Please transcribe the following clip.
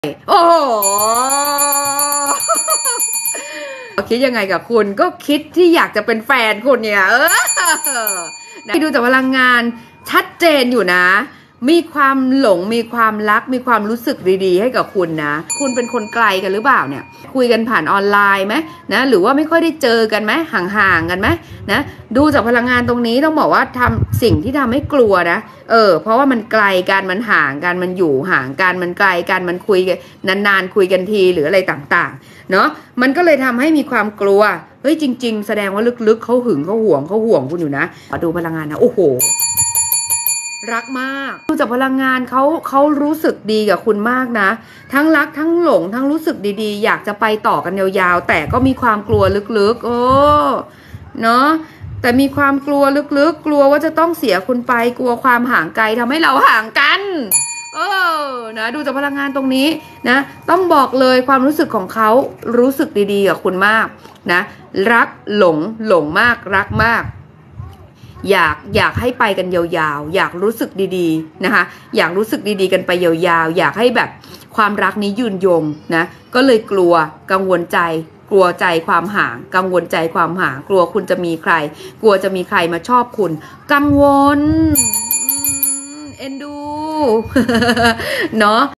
โอ้โหคิดยังไงกับคุณก็คิดที่อยากจะเป็นแฟนคุณเนี่ยดูจากพลังงานชัดเจนอยู่นะมีความหลงมีความรักมีความรู้สึกดีๆให้กับคุณนะคุณเป็นคนไกลกันหรือเปล่าเนี่ยคุยกันผ่านออนไลน์ไหมนะหรือว่าไม่ค่อยได้เจอกันไหมห่างๆกันไหมนะดูจากพลังงานตรงนี้ต้องบอกว่าทำสิ่งที่ทำให้กลัวนะเพราะว่ามันไกลกันมันห่างกันมันอยู่ห่างกันมันไกลกันมันคุยกันนานๆคุยกันทีหรืออะไรต่างๆเนาะมันก็เลยทำให้มีความกลัวเฮ้ยจริงๆแสดงว่าลึกๆเขาหึงเขาห่วงคุณอยู่นะดูพลังงานนะโอ้โหรักมากดูจากพลังงานเขารู้สึกดีกับคุณมากนะทั้งรักทั้งหลงทั้งรู้สึกดีๆอยากจะไปต่อกันยาวๆแต่ก็มีความกลัวลึกๆเนาะแต่มีความกลัวลึกๆกลัวว่าจะต้องเสียคุณไปกลัวความห่างไกลทำให้เราห่างกันนะดูจากพลังงานตรงนี้นะต้องบอกเลยความรู้สึกของเขารู้สึกดีๆกับคุณมากนะรักหลงมากรักมากอยากให้ไปกันยาวๆอยากรู้สึกดีๆนะคะอยากรู้สึกดีๆกันไปยาวๆอยากให้แบบความรักนี้ยืนยงนะก็เลยกลัวกังวลใจกลัวใจความห่างกังวลใจความห่างกลัวคุณจะมีใครกลัวจะมีใครมาชอบคุณกังวลเอ็นดูเนาะ